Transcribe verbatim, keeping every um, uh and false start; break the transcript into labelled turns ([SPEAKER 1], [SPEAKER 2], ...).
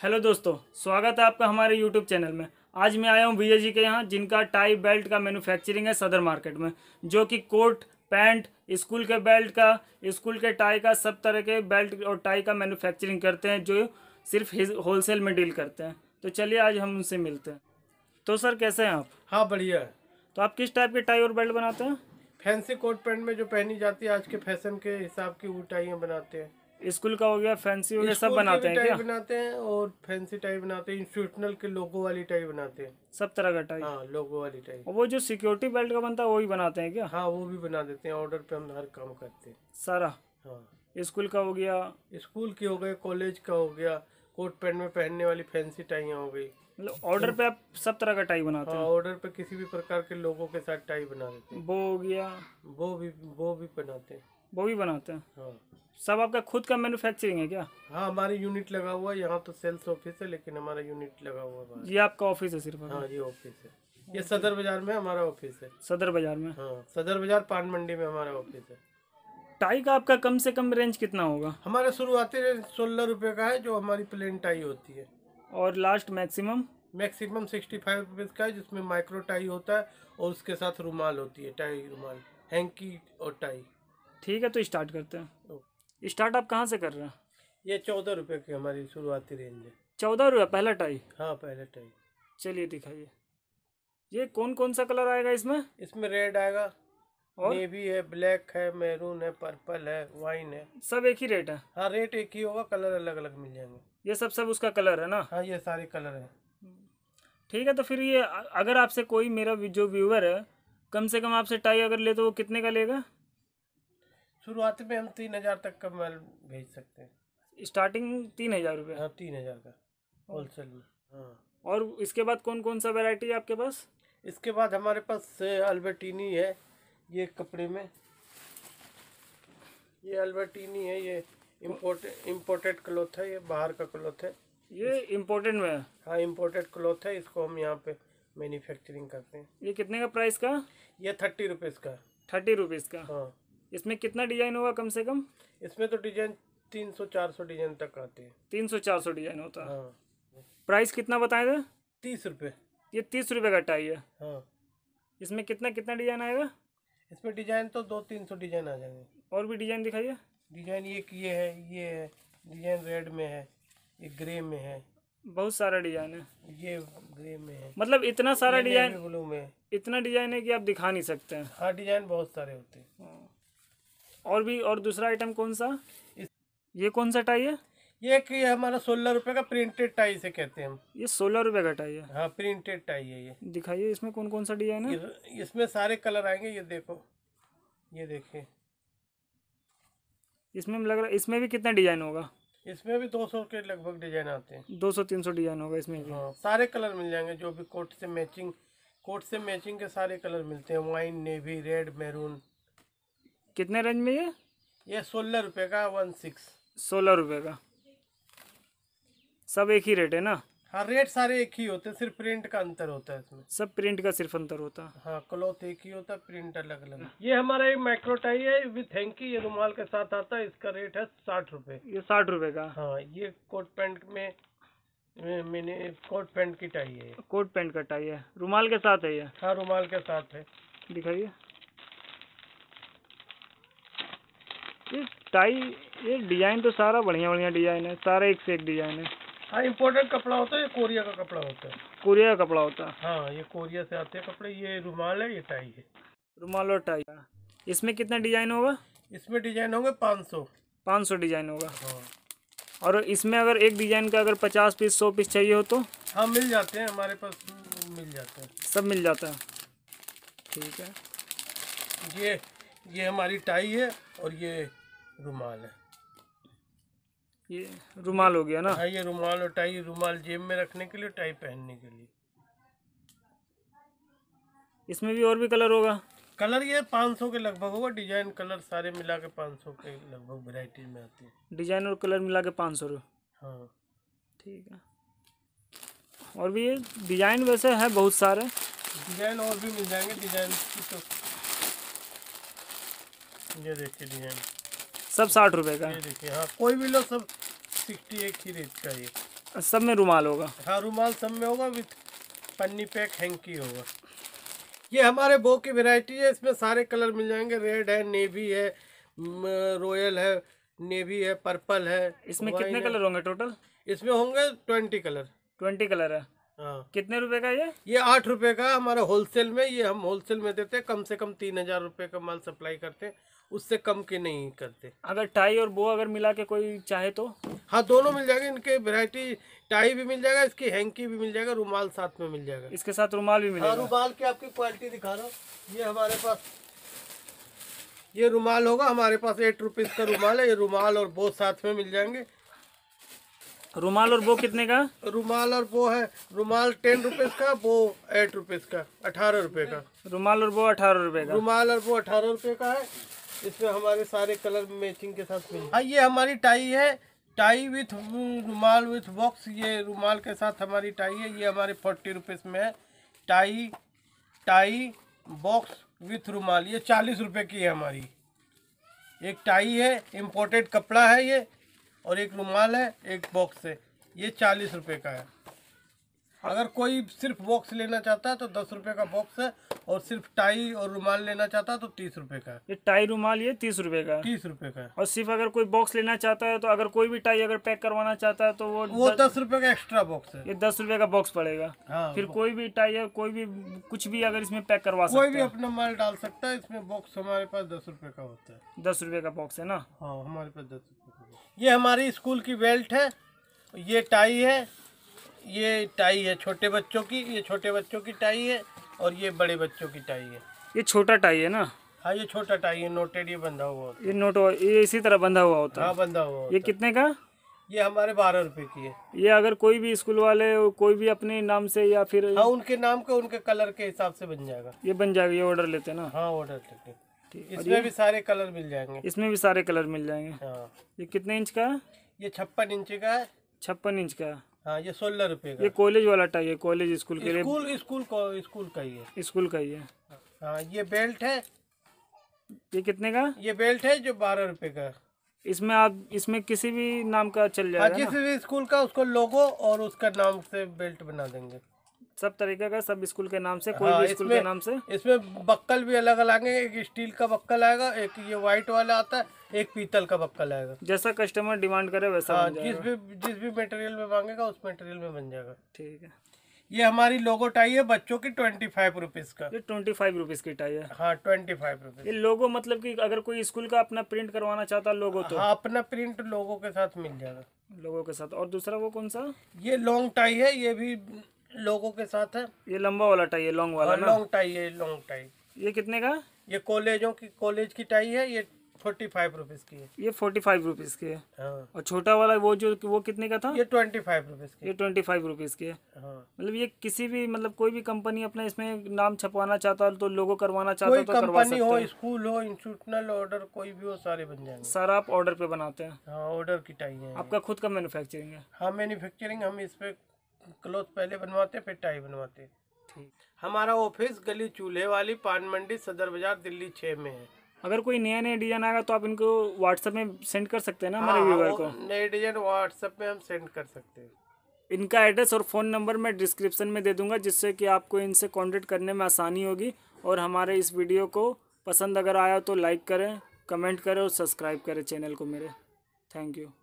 [SPEAKER 1] Hello दोस्तों, स्वागत है आपका हमारे यूट्यूब चैनल में। आज मैं आया हूँ भैया जी के यहाँ, जिनका टाई बेल्ट का मैन्युफैक्चरिंग है सदर मार्केट में, जो कि कोट पैंट, स्कूल के बेल्ट का, स्कूल के टाई का, सब तरह के बेल्ट और टाई का मैन्युफैक्चरिंग करते हैं, जो सिर्फ होलसेल में डील करते हैं। तो चलिए आज हम उनसे मिलते हैं। तो सर कैसे हैं आप?
[SPEAKER 2] हाँ बढ़िया है।
[SPEAKER 1] तो आप किस टाइप के टाई और बेल्ट बनाते हैं?
[SPEAKER 2] फैंसी कोट पैंट में जो पहनी जाती है आज के फैशन के हिसाब की वो टाइयाँ बनाते हैं।
[SPEAKER 1] स्कूल का हो गया, फैंसी हो गया, सब
[SPEAKER 2] स्कूल के
[SPEAKER 1] बनाते
[SPEAKER 2] भी
[SPEAKER 1] हैं
[SPEAKER 2] टाई
[SPEAKER 1] क्या?
[SPEAKER 2] बनाते हैं और फैंसी टाई बनाते हैं, इंस्टीट्यूशनल के लोगो वाली टाई बनाते हैं।
[SPEAKER 1] सब तरह का टाई?
[SPEAKER 2] हाँ, लोगो वाली टाई।
[SPEAKER 1] और वो जो सिक्योरिटी बेल्ट का बनता है वो भी बनाते हैं क्या?
[SPEAKER 2] हाँ, वो भी बना देते हैं, ऑर्डर पे हम हर काम करते हैं
[SPEAKER 1] सारा?
[SPEAKER 2] हाँ,
[SPEAKER 1] स्कूल का हो गया,
[SPEAKER 2] स्कूल की हो गए, कॉलेज का हो गया, कोट पैंट में पहनने वाली फैंसी टाइयाँ हो गई।
[SPEAKER 1] मतलब ऑर्डर पे आप सब तरह का टाई बनाते
[SPEAKER 2] हाँ,
[SPEAKER 1] हैं?
[SPEAKER 2] ऑर्डर पे किसी भी प्रकार के लोगों के साथ टाई बना देते हैं।
[SPEAKER 1] वो हो गया,
[SPEAKER 2] वो भी वो भी बनाते हैं।
[SPEAKER 1] वो भी बनाते हैं?
[SPEAKER 2] हाँ
[SPEAKER 1] सब आपका खुद का मैन्युफैक्चरिंग है क्या?
[SPEAKER 2] हाँ, हमारी यूनिट लगा हुआ है यहाँ, तो सेल्स ऑफिस है लेकिन हमारा यूनिट लगा हुआ है बाहर।
[SPEAKER 1] ये आपका ऑफिस है सिर्फ अभी?
[SPEAKER 2] हाँ, ये ऑफिस है, ये सदर बाजार में हमारा ऑफिस है।
[SPEAKER 1] सदर बाजार में?
[SPEAKER 2] हाँ, सदर बाजार पान मंडी में हमारा ऑफिस है।
[SPEAKER 1] टाई का आपका कम से कम रेंज कितना होगा?
[SPEAKER 2] हमारा शुरुआती रेंज सोलह रुपये का है, जो हमारी प्लेन टाई होती है।
[SPEAKER 1] और last maximum?
[SPEAKER 2] Maximum sixty five rupees का है, जिसमें माइक्रो टाई होता है और उसके साथ रुमाल होती है, टाई रुमाल, हैंकी और टाई।
[SPEAKER 1] ठीक है, तो स्टार्ट करते हैं। स्टार्ट आप कहाँ से कर रहे हैं?
[SPEAKER 2] ये चौदह रुपये की हमारी शुरुआती रेंज है।
[SPEAKER 1] चौदह रुपये पहला टाई?
[SPEAKER 2] हाँ, पहले टाई।
[SPEAKER 1] चलिए दिखाइए, ये कौन कौन सा कलर आएगा इसमें?
[SPEAKER 2] इसमें रेड आएगा,
[SPEAKER 1] और
[SPEAKER 2] नेवी है, ब्लैक है, मैरून है, पर्पल है, वाइन है।
[SPEAKER 1] सब एक ही रेट है?
[SPEAKER 2] हाँ, रेट एक ही होगा, कलर अलग अलग मिल जाएंगे।
[SPEAKER 1] ये सब सब उसका कलर है ना?
[SPEAKER 2] हाँ, ये सारे कलर हैं।
[SPEAKER 1] ठीक है, तो फिर ये अ- अगर आपसे कोई मेरा भी- जो व्यूअर है, कम से कम आपसे टाई अगर ले तो वो कितने का लेगा?
[SPEAKER 2] शुरुआत में हम तीन हजार तक का माल भेज सकते हैं।
[SPEAKER 1] स्टार्टिंग तीन हजार रुपये?
[SPEAKER 2] हाँ, तीन हजार का होलसेल में। हाँ,
[SPEAKER 1] और इसके बाद कौन कौन सा वैरायटी है आपके पास?
[SPEAKER 2] इसके बाद हमारे पास अल्बर्टिनी है, ये कपड़े में, ये अल्बर्टिनी है, ये इम्पोर्ट इम्पोर्टेड क्लॉथ है, ये बाहर का क्लॉथ है।
[SPEAKER 1] ये इम्पोर्टेंट में है?
[SPEAKER 2] हाँ, इम्पोर्टेड क्लॉथ है, इसको हम यहाँ पे मैन्युफैक्चरिंग करते हैं।
[SPEAKER 1] ये कितने का प्राइस का?
[SPEAKER 2] ये थर्टी रुपीज़ का।
[SPEAKER 1] थर्टी रुपीज़ का?
[SPEAKER 2] हाँ,
[SPEAKER 1] इसमें कितना डिजाइन होगा कम से कम?
[SPEAKER 2] इसमें तो डिजाइन तीन सौ चार सौ डिजाइन तक आते हैं।
[SPEAKER 1] तीन सौ चार सौ डिजाइन होता है?
[SPEAKER 2] हाँ,
[SPEAKER 1] प्राइस कितना बताए थे?
[SPEAKER 2] तीस रुपये।
[SPEAKER 1] ये तीस रुपये का टाई है?
[SPEAKER 2] हाँ,
[SPEAKER 1] इसमें कितना कितना डिजाइन आएगा?
[SPEAKER 2] इसमें डिजाइन तो दो तीन सौ डिजाइन आ जाएंगे।
[SPEAKER 1] और भी डिजाइन दिखाइए।
[SPEAKER 2] डिजाइन ये ये है, ये है डिजाइन, रेड में है, ये ग्रे में है,
[SPEAKER 1] बहुत सारा डिजाइन है?
[SPEAKER 2] ये ग्रे में है,
[SPEAKER 1] मतलब इतना सारा
[SPEAKER 2] ये
[SPEAKER 1] डिजाइन?
[SPEAKER 2] नेवी ब्लू में है।
[SPEAKER 1] इतना डिजाइन है कि आप दिखा नहीं सकते हैं।
[SPEAKER 2] हाँ, डिजाइन बहुत सारे होते हैं।
[SPEAKER 1] और भी, और दूसरा आइटम कौन सा?
[SPEAKER 2] इस,
[SPEAKER 1] ये कौन सा टाई है?
[SPEAKER 2] ये कि ये हमारा सोलह रुपये का प्रिंटेड टाई से कहते हैं हम।
[SPEAKER 1] ये सोलह रुपये का टाई है?
[SPEAKER 2] हाँ, प्रिंटेड टाई है ये।
[SPEAKER 1] दिखाइए इसमें कौन कौन सा डिजाइन है।
[SPEAKER 2] ये- इसमें सारे कलर आएंगे, ये देखो, ये देखिए।
[SPEAKER 1] इसमें लग रहा है इसमें भी कितना डिजाइन होगा?
[SPEAKER 2] इसमें भी दो सौ के लगभग डिजाइन आते हैं।
[SPEAKER 1] दो सौ तीन सौ डिजाइन होगा इसमें भी?
[SPEAKER 2] हाँ, सारे कलर मिल जाएंगे, जो भी कोट से मैचिंग, कोट से मैचिंग के सारे कलर मिलते हैं, वाइन, नेवी, रेड, मैरून।
[SPEAKER 1] कितने रेंज में ये?
[SPEAKER 2] ये सोलह रुपये का, वन सिक्स।
[SPEAKER 1] सोलह रुपये का? सब एक ही रेट है ना?
[SPEAKER 2] हाँ, रेट सारे एक ही होते हैं, सिर्फ प्रिंट का अंतर होता है इसमें।
[SPEAKER 1] सब प्रिंट का सिर्फ अंतर होता है?
[SPEAKER 2] हाँ, क्लॉथ एक ही होता है, प्रिंट अलग अलग। ये हमारा एक माइक्रो टाई है विथ हैंकी, ये रुमाल के साथ आता है, इसका रेट है साठ रुपये।
[SPEAKER 1] ये साठ रुपये का?
[SPEAKER 2] हाँ, ये कोट पैंट में मैंने कोट पैंट की टाई है।
[SPEAKER 1] कोट पैंट का टाई है, रुमाल के साथ है ये?
[SPEAKER 2] हाँ, रुमाल के साथ है।
[SPEAKER 1] दिखाइए ये टाई। ये डिजाइन तो सारा बढ़िया बढ़िया डिजाइन है, सारा एक से एक डिजाइन है।
[SPEAKER 2] हाँ, इम्पोर्टेड कपड़ा होता है, ये कोरिया का कपड़ा होता है।
[SPEAKER 1] कोरिया का कपड़ा होता है?
[SPEAKER 2] हाँ, ये कोरिया से आते हैं कपड़े। ये रुमाल है, ये टाई है।
[SPEAKER 1] रुमाल और टाई। इसमें कितना डिजाइन होगा?
[SPEAKER 2] इसमें डिजाइन होंगे पाँच सौ।
[SPEAKER 1] पाँच सौ डिजाइन होगा?
[SPEAKER 2] हाँ,
[SPEAKER 1] और इसमें अगर एक डिजाइन का अगर पचास पीस सौ पीस चाहिए हो तो?
[SPEAKER 2] हाँ, मिल जाते हैं, हमारे पास मिल जाते हैं।
[SPEAKER 1] सब मिल जाता है? ठीक है।
[SPEAKER 2] ये ये हमारी टाई है और ये रुमाल है।
[SPEAKER 1] ये रुमाल हो गया ना?
[SPEAKER 2] हाँ, ये रुमाल और टाई, रुमाल जेब में रखने के लिए, टाई पहनने के लिए।
[SPEAKER 1] इसमें भी और भी कलर होगा?
[SPEAKER 2] कलर ये पाँच सौ के लगभग होगा, डिजाइन कलर सारे मिला के पाँच सौ के लगभग वैरायटी में आती है।
[SPEAKER 1] डिजाइन और कलर मिला के पाँच सौ रुपये?
[SPEAKER 2] हाँ,
[SPEAKER 1] ठीक है। और भी ये डिजाइन वैसे है बहुत सारे?
[SPEAKER 2] डिजाइन और भी मिल जाएंगे, डिजाइन की तो ये देखिए डिजाइन,
[SPEAKER 1] सब साठ रुपए का?
[SPEAKER 2] ये देखिए। हाँ, कोई भी लो, सब सिक्सटी एक ही रेट का ये।
[SPEAKER 1] सब में रुमाल होगा?
[SPEAKER 2] हाँ, रुमाल सब में होगा, विथ पन्नी पैक हैंकी होगा। ये हमारे बो की वैरायटी है, इसमें सारे कलर मिल जाएंगे। रेड है, नेवी है, रॉयल है, नेवी है, पर्पल है।
[SPEAKER 1] इसमें कितने कलर होंगे टोटल?
[SPEAKER 2] इसमें होंगे ट्वेंटी कलर।
[SPEAKER 1] ट्वेंटी कलर है।
[SPEAKER 2] हाँ। कितने
[SPEAKER 1] रुपए का ये?
[SPEAKER 2] ये आठ रुपए का हमारा होलसेल में। ये हम होलसेल में देते हैं, कम से कम तीन हजार रुपये का माल सप्लाई करते हैं, उससे कम के नहीं करते।
[SPEAKER 1] अगर टाई और बो अगर मिला के कोई चाहे तो?
[SPEAKER 2] हाँ, दोनों मिल जाएंगे। इनके वैरायटी, टाई भी मिल जाएगा, इसकी हैंकी भी मिल जाएगा, रुमाल साथ में मिल जाएगा।
[SPEAKER 1] इसके साथ रुमाल भी मिलेगा?
[SPEAKER 2] हाँ, रुमाल की आपकी क्वालिटी दिखा रहा हूँ। ये हमारे पास ये रुमाल होगा, हमारे पास एट रुपीज का रुमाल है। ये रुमाल और बो साथ में मिल जाएंगे।
[SPEAKER 1] रुमाल और बो कितने का?
[SPEAKER 2] रुमाल और बो है, रुमाल टेन रुपीज का, बो एट रुपीज का, अठारह रुपए का।
[SPEAKER 1] रुमाल और बो अठारह रुपए का?
[SPEAKER 2] रुमाल और बो अठारह रुपए का है। इसमें हमारे सारे कलर मैचिंग के साथ मिल। हाँ, ये हमारी टाई है, टाई विथ रुमाल विथ बॉक्स। ये रुमाल के साथ हमारी टाई है, ये हमारे फोर्टी रुपीज़ में है। टाई टाई बॉक्स विथ रुमाल ये चालीस रुपए की है हमारी। एक टाई है, इम्पोर्टेड कपड़ा है ये, और एक रुमाल है, एक बॉक्स है, ये चालीस रुपए का है। अगर कोई सिर्फ बॉक्स लेना चाहता है तो दस रुपए का बॉक्स है, और सिर्फ टाई और रुमाल लेना चाहता है तो तीस रुपए का है।
[SPEAKER 1] ये टाई रुमाल ये तीस रुपए का?
[SPEAKER 2] तीस रुपए का है।
[SPEAKER 1] और सिर्फ अगर कोई बॉक्स लेना चाहता है तो, अगर कोई भी टाई अगर पैक करवाना चाहता है तो वो
[SPEAKER 2] वो दस रुपए का एक्स्ट्रा बॉक्स है।
[SPEAKER 1] ये दस रुपए का बॉक्स पड़ेगा।
[SPEAKER 2] हाँ,
[SPEAKER 1] फिर कोई भी टाई है, कोई भी कुछ भी अगर इसमें पैक करवा सकते
[SPEAKER 2] कोई भी अपना माल डाल सकता है। इसमें बॉक्स हमारे पास दस रुपए का होता है।
[SPEAKER 1] दस रुपए का बॉक्स है ना?
[SPEAKER 2] हाँ, हमारे पास दस रुपए का। ये हमारी स्कूल की बेल्ट है, ये टाई है, ये टाई है छोटे बच्चों की, ये छोटे बच्चों की टाई है, और ये बड़े बच्चों की टाई है।
[SPEAKER 1] ये छोटा टाई है ना?
[SPEAKER 2] हाँ, ये छोटा टाई है, नोटेड, ये बंधा हुआ होता है।
[SPEAKER 1] ये नोट ये इसी तरह बंधा हुआ होता है?
[SPEAKER 2] हाँ, बंधा हुआ होता
[SPEAKER 1] ये कितने का?
[SPEAKER 2] ये हमारे बारह रुपए की है।
[SPEAKER 1] ये अगर कोई भी स्कूल वाले कोई भी अपने नाम से या फिर?
[SPEAKER 2] हाँ, उनके नाम के उनके कलर के हिसाब से बन जाएगा।
[SPEAKER 1] ये बन जाएगा, ये ऑर्डर लेते हैं ना?
[SPEAKER 2] हाँ, ऑर्डर लेते हैं।
[SPEAKER 1] ठीक।
[SPEAKER 2] इसमें भी सारे कलर मिल जाएंगे।
[SPEAKER 1] इसमें भी सारे कलर मिल जाएंगे।
[SPEAKER 2] हाँ।
[SPEAKER 1] ये कितने इंच का है?
[SPEAKER 2] ये छप्पन इंच का है।
[SPEAKER 1] छप्पन इंच का?
[SPEAKER 2] हाँ, ये सोलह रुपए का।
[SPEAKER 1] ये कॉलेज वाला टाई है, कॉलेज स्कूल के लिए?
[SPEAKER 2] स्कूल स्कूल को स्कूल का ही है।
[SPEAKER 1] स्कूल का ही है।
[SPEAKER 2] हाँ, ये बेल्ट है।
[SPEAKER 1] ये कितने का?
[SPEAKER 2] ये बेल्ट है जो बारह रुपए का।
[SPEAKER 1] इसमें आप इसमें किसी भी नाम का चल
[SPEAKER 2] हाँ,
[SPEAKER 1] जाएगा?
[SPEAKER 2] किसी भी स्कूल का उसको लोगो और उसका नाम से बेल्ट बना देंगे।
[SPEAKER 1] सब तरीके का, सब स्कूल के नाम से, कोई
[SPEAKER 2] हाँ,
[SPEAKER 1] भी स्कूल के नाम से।
[SPEAKER 2] इसमें बक्कल भी अलग अलग आएंगे। एक स्टील का बक्कल आएगा, एक ये व्हाइट वाला आता है, एक पीतल का बक्कल आएगा।
[SPEAKER 1] जैसा कस्टमर डिमांड करे वैसा
[SPEAKER 2] हाँ,
[SPEAKER 1] बन
[SPEAKER 2] जिस
[SPEAKER 1] जाएगा।
[SPEAKER 2] भी जिस भी मटेरियल में मांगेगा उस मटेरियल में बन जाएगा।
[SPEAKER 1] ठीक है।
[SPEAKER 2] ये हमारी लोगो टाई है बच्चों की, ट्वेंटी फाइव रुपीज का।
[SPEAKER 1] ये ट्वेंटी फाइव रुपीज की टाई है?
[SPEAKER 2] हाँ, ट्वेंटी फाइव रुपीज।
[SPEAKER 1] ये लोगो मतलब कि अगर कोई स्कूल का अपना प्रिंट करवाना चाहता है लोगो तो?
[SPEAKER 2] हाँ, अपना प्रिंट लोगो के साथ मिल जाएगा।
[SPEAKER 1] लोगो के साथ। और दूसरा वो कौन सा?
[SPEAKER 2] ये लॉन्ग टाई है, ये भी लोगो के साथ है।
[SPEAKER 1] ये लंबा वाला टाई है, लॉन्ग वाला ना?
[SPEAKER 2] लॉन्ग टाई है, लॉन्ग टाई।
[SPEAKER 1] ये कितने का?
[SPEAKER 2] ये कॉलेजों की कॉलेज की टाई है, ये फोर्टी फाइव रुपीज की है।
[SPEAKER 1] ये फोर्टी फाइव रुपीज की है।
[SPEAKER 2] हाँ।
[SPEAKER 1] और छोटा वाला वो जो वो कितने का था?
[SPEAKER 2] ये ट्वेंटी फाइव रुपीज की।
[SPEAKER 1] ये ट्वेंटी फाइव रुपीज की है।
[SPEAKER 2] हाँ।
[SPEAKER 1] मतलब ये किसी भी मतलब कोई भी कंपनी अपना इसमें नाम छपवाना चाहता है तो लोगो करवाना चाहता है
[SPEAKER 2] कोई
[SPEAKER 1] तो करवा
[SPEAKER 2] कंपनी
[SPEAKER 1] सकते
[SPEAKER 2] हो,
[SPEAKER 1] हैं।
[SPEAKER 2] स्कूल हो, इंस्टीट्यूशनल ऑर्डर कोई भी हो, सारे बन जाएंगे।
[SPEAKER 1] सारा आप ऑर्डर पे बनाते हैं?
[SPEAKER 2] हाँ, ऑर्डर की टाई है।
[SPEAKER 1] आपका खुद का मैन्युफैक्चरिंग है?
[SPEAKER 2] हाँ, मैन्युफैक्चरिंग। हम इस पे क्लॉथ पहले बनवाते हैं, फिर टाई बनवाते हैं।
[SPEAKER 1] ठीक।
[SPEAKER 2] हमारा ऑफिस गली चूल्हे वाली, पान मंडी, सदर बाजार, दिल्ली छः में है।
[SPEAKER 1] अगर कोई नया नया डिजाइन आएगा तो आप इनको व्हाट्सएप में सेंड कर सकते हैं ना हमारे
[SPEAKER 2] हाँ,
[SPEAKER 1] व्यूवर
[SPEAKER 2] वो
[SPEAKER 1] को?
[SPEAKER 2] नए डिजाइन व्हाट्सएप में हम सेंड कर सकते हैं।
[SPEAKER 1] इनका एड्रेस और फ़ोन नंबर मैं डिस्क्रिप्शन में दे दूंगा, जिससे कि आपको इनसे कांटेक्ट करने में आसानी होगी। और हमारे इस वीडियो को पसंद अगर आया तो लाइक करें, कमेंट करें और सब्सक्राइब करें चैनल को मेरे। Thank you.